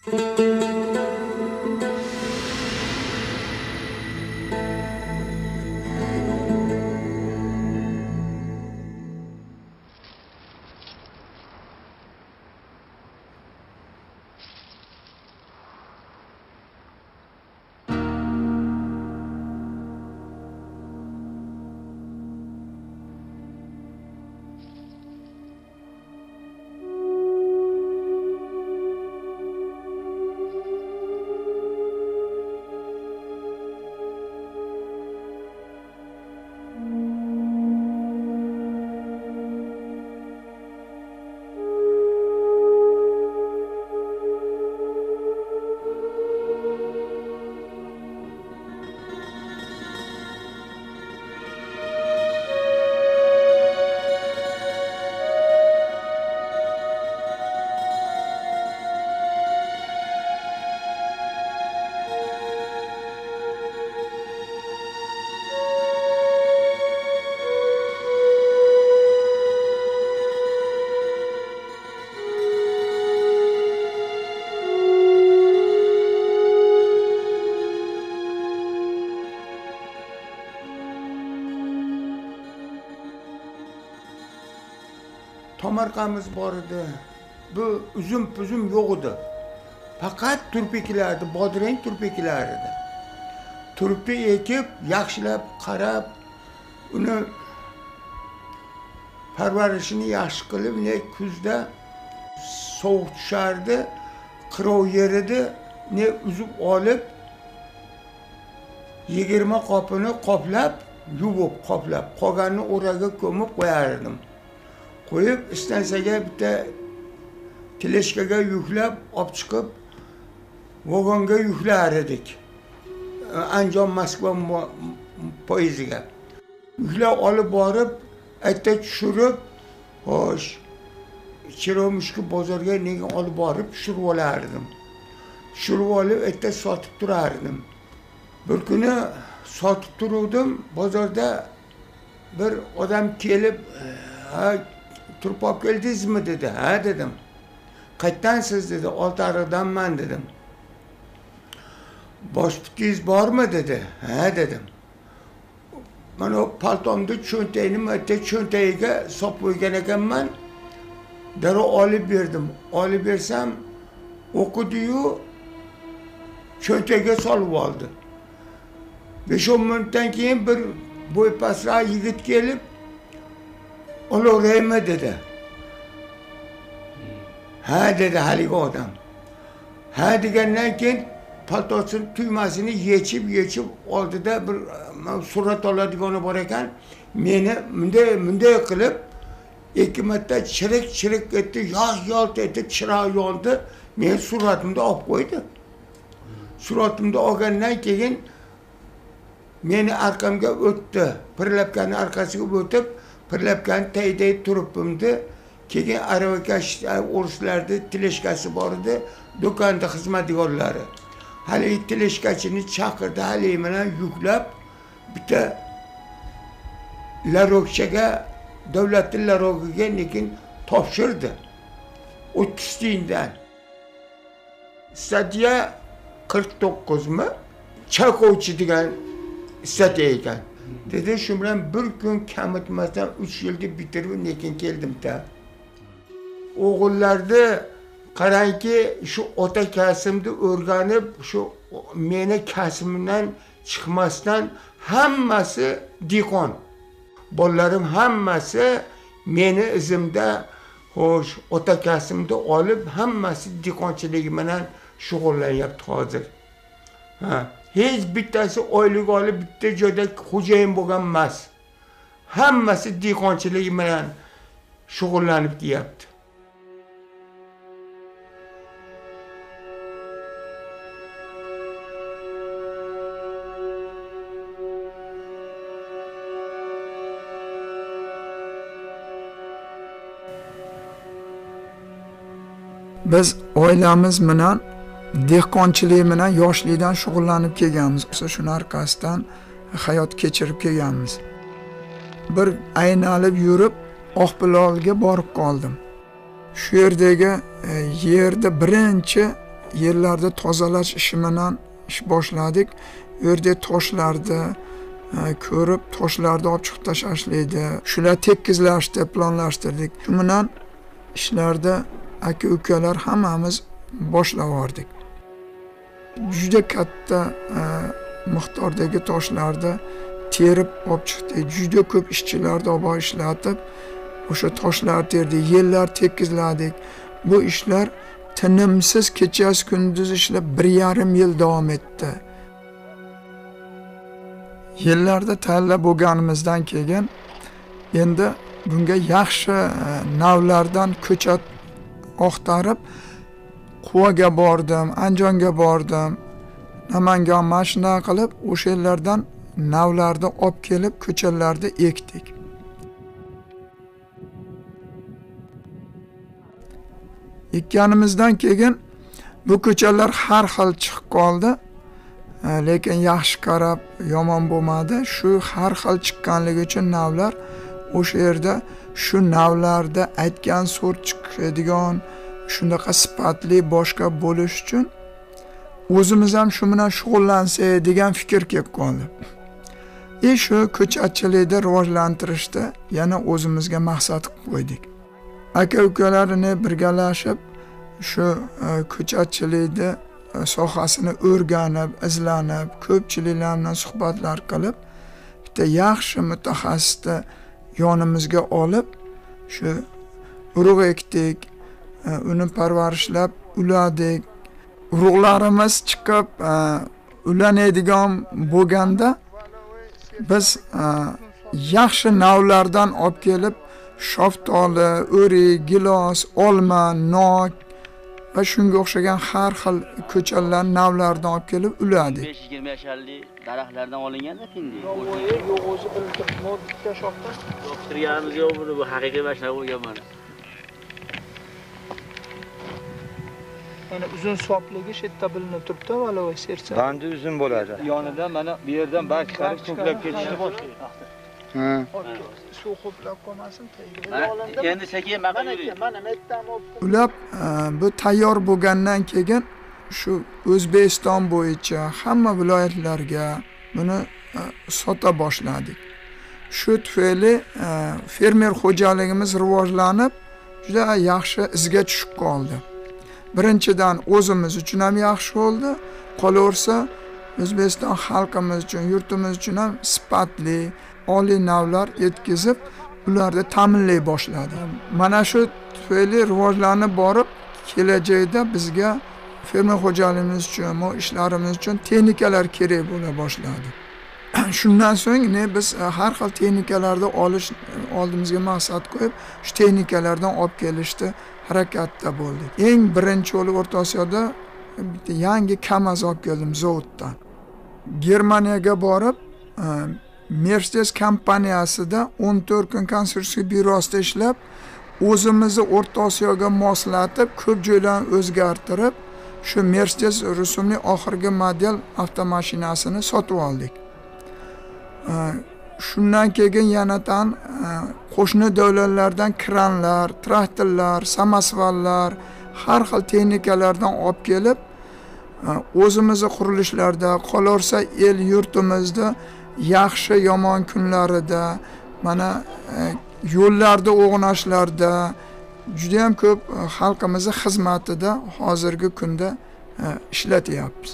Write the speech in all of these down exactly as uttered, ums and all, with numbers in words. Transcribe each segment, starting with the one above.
Tomarqamiz bor edi. Bu uzum puzum yo'q edi. Faqat turpiklardi, bodreng turpiklar edi. Turpi ekib, yaxshilab qarab, uni parvarishini yaxshi qilib, ne kuzda sovuq tushardi, qirov yer edi, ne uzib olib, yigirma qopini qoplab, yuvib qoplab, qolganini o'raga ko'mib qo'yardim. Qo'yib, istansaga bitta teleshkaga yuklab, olib chiqib, vagonga yuklar edik. Andijon Moskva poyezdiga. Yuklab olib borib, aytda tushirib, xo'sh, Chiromushki bozorga nega olib borib tushirib olardim. Tushirib olib, aytda sotib turardim. Bir kuni sotib turuvdim, bozorda bir odam kelib, ha, turib olib keldingizmi dedi. Ha dedim. Qayerdansiz dedi. Oltiariqdanman dedim. Bosh putingiz bormi dedi. Ha dedim. Mana paltomni cho'ntagini bitta cho'ntagiga solib qo'ygan ekanman. Darrov olib berdim. Olib bersam o'qidi-yu cho'ntagiga solib oldi. besh o'n minutdan keyin bir bo'y pastroq yigit kelib, "Olaveraymi?" dedi. "Ha" dedi haligi odam. Ha degandan keyin paltosini tugmasini yechib yechib oldida bir surat oladigani bor ekan, meni bunday bunday qilib ikki marta chirik chirik etdi, yoz yolt etdi, chiroq yondi, men suratimni olib qo'ydi. Suratimni olgandan keyin meni orqamga o'tdi. Pirlapkani orqasiga o'tib, pirlapkani tayday turibimdi. Keyin aravakash o'rislarni teleshkasi bor edi, do'konda xizmatdorlari. Haligi teleshkachini chaqirdi, haligi bilan yuklab bitta larokchaga, davlatning larogiga lekin topshirdi. o'ttiz tiyindan. Statiya qirq to'qqiz mi? Chakovchi degan statiya ekan. Dedi, shu bilan bir kun kamitmasdan uch yilga bitirib lekin keldim-da. O'g'illarni qarangki, shu ota kasbimni o'rganib, shu meni kasbimdan chiqmasdan hammasi dehqon. Bolalarim hammasi meni izimda, xo'sh, ota kasbimni olib, hammasi dehqonchilik bilan shug'ullanyapti hozir. Ha, hech bittasi oylik olib bitta joyda xo'jayin bo'lgan emas. Hammasi dehqonchilik bilan shug'ullanib deyapti. Biz oilamiz bilan dehqonchilik bilan yoshlikdan shug'ullanib kelganmiz. Shuni orqasidan hayot kechirib kelganmiz. Bir aynalib yurib Oqbilolga borib qoldim. Shu yerdagi yerda birinchi yerlarda tozalash ishi bilan ish boshladik. U yerda toshlarni ko'rib, toshlarni olib chiqib tashlashlaydi. Shular tekizlashdi, planlashtirdik. Shu bilan ishlarda aka-ukalar hammamiz boshlavordik. Juda katta miqdordagi toshlarni terib olib chiqdik. Juda ko'p ishchilarni olib ishlatib, o'sha toshlarni terdik, yerlar tekizladik. Bu ishlar tinimsiz kechasi kunduz ishlab bir yarim yil davom etdi. Yillarda tayyorlab bo'lganimizdan keyin endi bunga yaxshi navlardan ko'chat oqtarib Quvaga bordim, Andijonga bordim. Namangan mashina qilib o'sha yerlardan navlarni olib kelib ko'chatlarda ekdik. Ekkanimizdan keyin bu ko'chatlar har xil chiqib qoldi. Lekin yaxshi qarab yomon bo'lmadi. Shu har xil chiqqanligi uchun navlar o'sha yerda shu navlarda aytgan sort chiqadigan shunaqa sifatli boshqa bo'lish uchun o'zimiz ham shu bilan shug'ullansak degan fikr kelib qoldi. E shu ko'chatchilikni rivojlantirishda yana o'zimizga maqsad qilib qo'ydik. Aka-ukalarni birgalashib shu ko'chatchilikni sohasini o'rganib, izlanib, ko'pchiliklar bilan suhbatlar qilib, bitta yaxshi mutaxassisni yonimizga olib, shu urug' ekdik, uni parvarishlab uladik. Urug'larimiz chiqib ulanadigan bo'lganda biz yaxshi navlardan olib kelib shoftoli, o'rik, gilos, olma, nok va shunga o'xshagan har xil ko'chatlar navlardan olib kelib uladik. besh yigirma yasharli daraxtlardan olinganda pindi. Yo'q, o'zi bildim. Modda shoxdan. Yoptirganimiz yo'q buni, bu haqiqiy mashina bo'lgan mana. Mana uzun sopligi shu yerda bilinib turibdi, valoy sersa. Bandi uzun bo'ladi. Yonidan mana bu yerdan barcha chiqarib to'plab ketishni boshlaydi. Ha. Suv qo'plab qolmasin, tayyor. Mana endi sekin maqam yuradi. Mana metdan olib. Ulab bu tayyor bo'lgandan keyin shu O'zbekiston bo'yicha hamma viloyatlarga buni sota boshladik. Shu tufayli fermer xo'jaligimiz rivojlanib, juda yaxshi izga tushib qoldi. Birinchidan o'zimiz uchun ham yaxshi bo'ldi, qolaversa O'zbekiston xalqimiz uchun, yurtimiz uchun ham sifatli, oliy navlar yetkazib, ularni ta'minlay boshladi. Mana shu tufayli rivojlanib borib, kelajakda bizga fermer xo'jaligimiz uchun, bu ishlarimiz uchun texnikalar kerak bo'la boshladi. Shundan so'ng ne biz har xil texnikalarni olish oldimizga maqsad qo'yib, shu texnikalardan olib kelishdi harakatda bo'ldik. Eng birinchi bo'lib O'rta Osiyoda bitta yangi KAMAZ olib keldim zavoddan. Germaniyaga borib, Mercedes kompaniyasida o'n to'rt kun konstruksiya byrosida ishlab, o'zimizni O'rta Osiyoga moslatib, ko'p joylarni o'zgartirib, shu Mercedes rusumli oxirgi model avtomashinasini sotib oldik. Shundan keyin yana tan qo'shni davlatlardan kranlar, traktorlar, samasvallar, har xil texnikalardan olib kelib, o'zimizning qurilishlarda, qolaversa el yurtimizda yaxshi yomon kunlarida, mana yo'llarda o'g'nashlarda juda ham ko'p xalqimizning xizmatida hozirgi kunda ishlatyapmiz.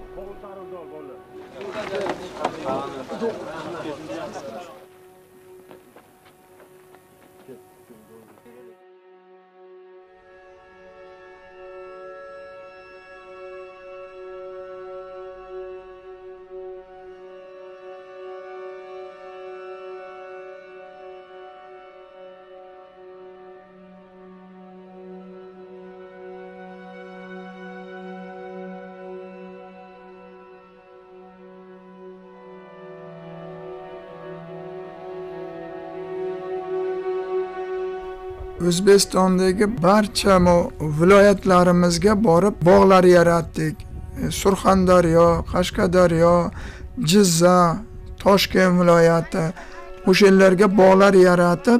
O'zbekistondagi barcha viloyatlarimizga borib bog'lar yaratdik. Surxondaryo, Qashqadaryo, Jizzax, Toshkent viloyati o'sha yerlarga bog'lar yaratib,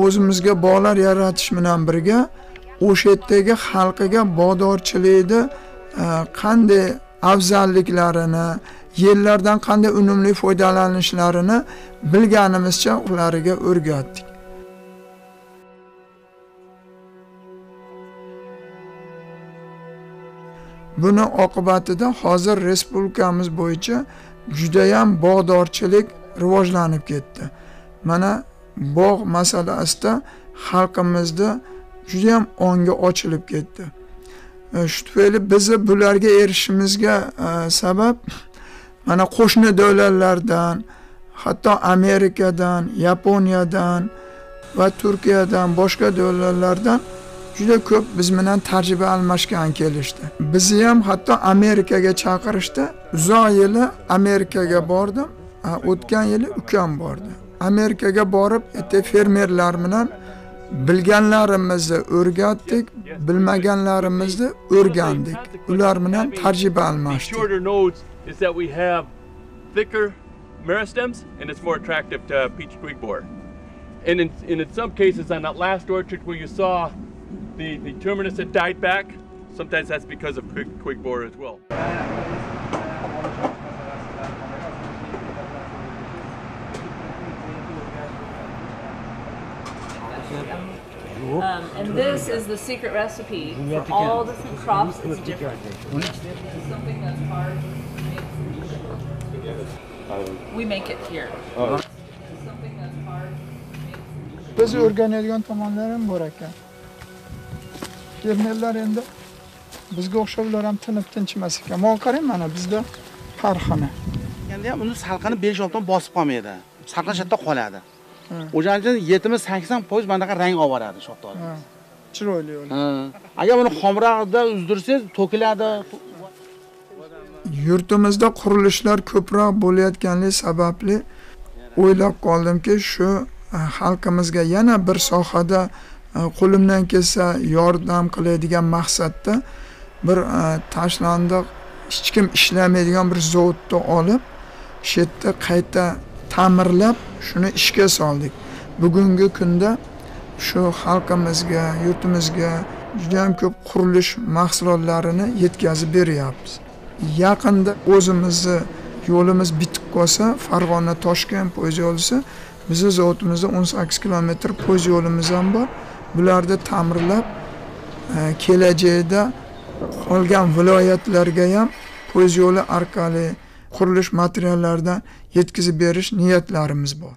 o'zimizga bog'lar yaratish bilan birga o'sha yerdagi xalqiga bog'dorchilikni qanday afzalliklarini, yerlardan qanday unumli foydalanishlarini bilganimizcha ularga o'rgatdik. Buni oqibatida hozir respublikamiz bo'yicha juda ham bog'dorchilik rivojlanib ketdi. Mana bog' masalasida xalqimizda juda ham ongi ochilib ketdi. Shu tufayli bizni bularga erishishimizga sabab mana qo'shni davlatlardan, hatto Amerikadan, Yaponiyadan va Turkiyadan, boshqa davlatlardan juda ko'p biz bilan tajriba almashgan kelishdi. Bizni ham hatto Amerikaga chaqirishdi. Uzoq yili Amerikaga bordim. O'tgan yili ukam bordi. Amerikaga borib, ete fermerlar bilan bilganlarimizni o'rgatdik, bilmaganlarimizni o'rgandik. Ular bilan tajriba almashdik. Is that we have thicker meristems and it's more attractive to peach twig borer. And in, and in some cases on that last orchard where you saw the, the terminus had died back, sometimes that's because of twig, twig borer as well. Um, and this is the secret recipe for all different crops. It's different. Something that's hard to make. We make it here. Something that's hard to make. Biz o'rganadigan tomonlar ham bor ekan. Fermerlar endi bizga o'xshab ular ham tinib tinchimas ekan. Mana qarang, mana bizda har xona. Endi ham uni salqini besh olti kun bosib qolmaydi. Salqin shatda qoladi. O'shaning uchun yetmish sakson foiz bundaqa rang olib boradi shoxdor. Chiroyli bo'ladi. Agar buni xomroqda uzdirsangiz, to'kiladi. Yurtimizda qurilishlar ko'proq bo'layotganligi sababli o'ylab qoldimki, shu xalqimizga yana bir sohada qo'limdan kelsa yordam qiladigan maqsadda bir tashlandiq hech kim ishlamaydigan bir zavodni olib, shu yerda qayta ta'mirlab shuni ishga soldik. Bugungi kunda shu xalqimizga, yurtimizga juda ham ko'p qurilish mahsulotlarini yetkazib beryapmiz. Yaqinda o'zimizni yo'limiz bitib qolsa, Farg'ona Toshkent poyezd yo'lisi, bizning zavodimizda o'n sakkiz kilometr poyezd yo'limiz ham bor. Bularni ta'mirlab kelajakda qolgan viloyatlarga ham poyezd yo'li orqali qurilish materiallaridan yetkazib berish niyatlarimiz bor.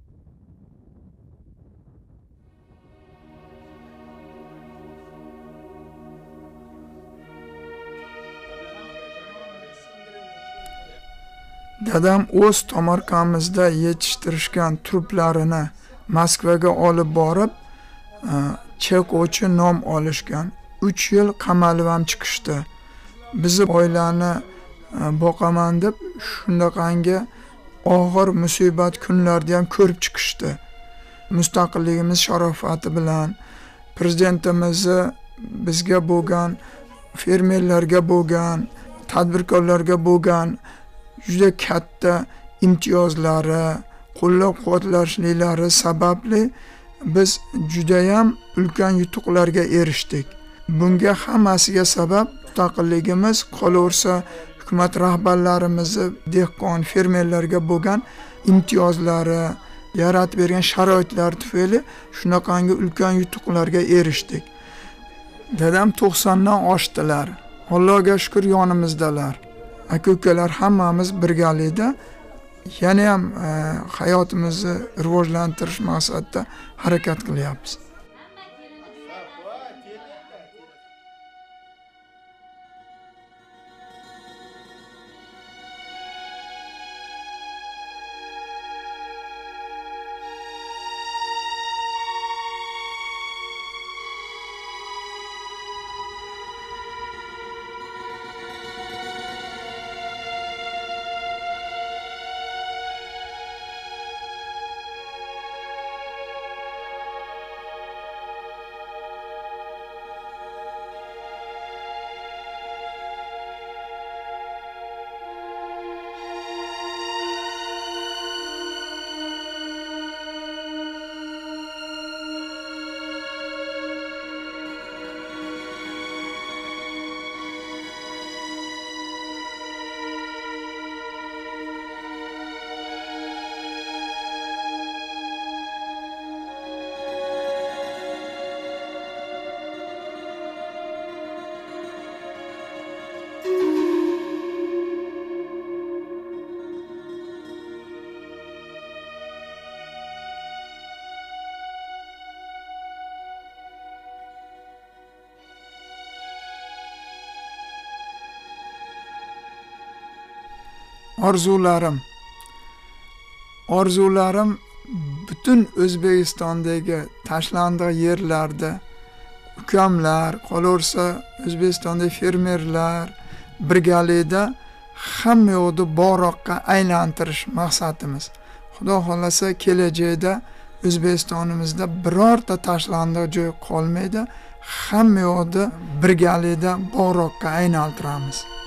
Dadam o'z tomorqamizda yetishtirishgan truplarini Moskvaga olib borib, chekovchi nom olishgan. uch yil qamalib ham chiqishdi. Bizni oilani boqaman deb shundaqangi og'ir musibat kunlarni ham ko'rib chiqishdi. Mustaqilligimiz sharofati bilan prezidentimizni bizga bo'lgan, fermerlarga bo'lgan, tadbirkorlarga bo'lgan juda katta imtiyozlari, qo'llab-quvvatlashliklari sababli biz juda ham ulkan yutuqlarga erishdik. Bunga hammasiga sabab mustaqilligimiz, qolaversa hukumat rahbarlarimizni dehqon fermerlarga bo'lgan imtiyozlari, yaratib bergan sharoitlar tufayli shunaqangi ulkan yutuqlarga erishdik. Dadam to'qsondan oshdilar. Allohga shukr yonimizdalar. Aka-ukalar hammamiz birgalikda yana ham hayotimizni rivojlantirish maqsadida harakat qilyapmiz. orzularim orzularim butun O'zbekistondagi tashlandiq yerlarda ukamlar, qolaversa O'zbekistondagi fermerlar birgalikda hamma yoqni bog'roqqa aylantirish maqsadimiz. Xudo xolasa kelajakda O'zbekistonimizda birorta tashlandiq joy qolmaydi. Hamma yoqni birgalikda bog'roqqa aylantiramiz.